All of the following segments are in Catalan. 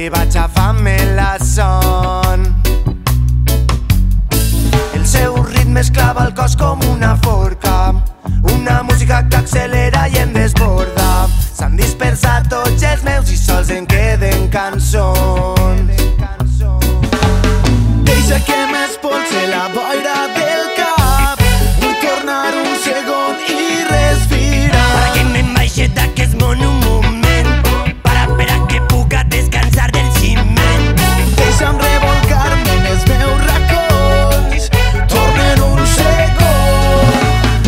i vaig agafant-me la son. El seu ritme es clava al cos com una forca, una música que accelera i em desborda. S'han dispersat tots els meus i sols em queden cançons. Deixa que m'espolse la boira del cap, vull tornar un segon i respirar. Para que me baixi d'aquest món un moment, para que puga descansar del ciment. Deixa'm revolcar-me en els meus racons, tornen un segon.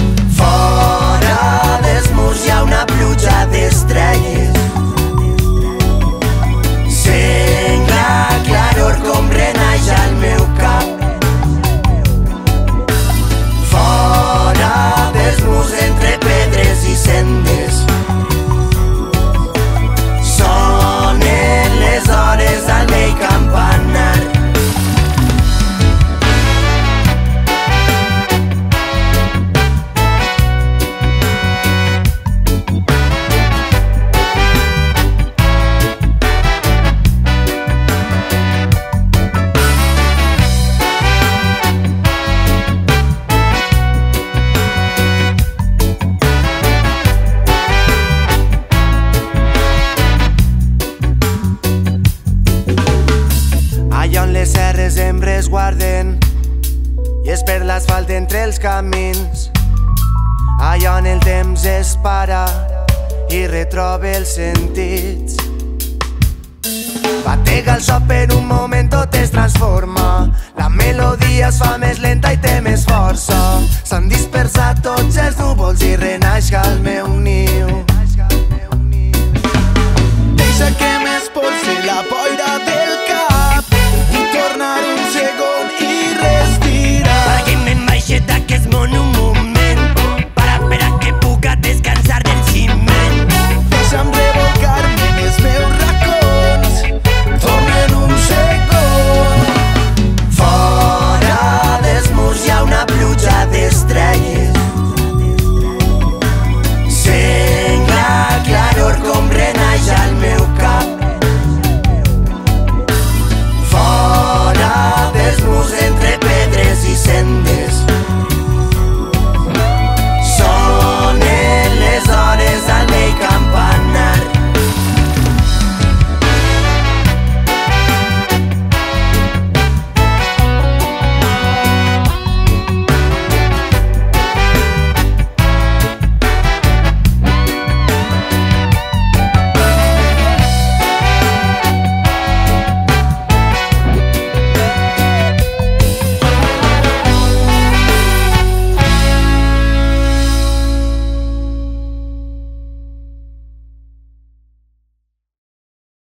Fora dels murs hi ha una pluja d'estrelles, sent la claror com renaix al meu cap. Fora dels murs entre pedres i sendes, sonen les hores al meu campanar. Allà on les serres em resguarden i és per l'asfalt entre els camins, allà on el temps es para i retroba els sentits. Batega el so per un moment, tot es transforma, la melodia es fa més lenta i té més força. S'han dispersat tots els núvols i renaix al meu niu.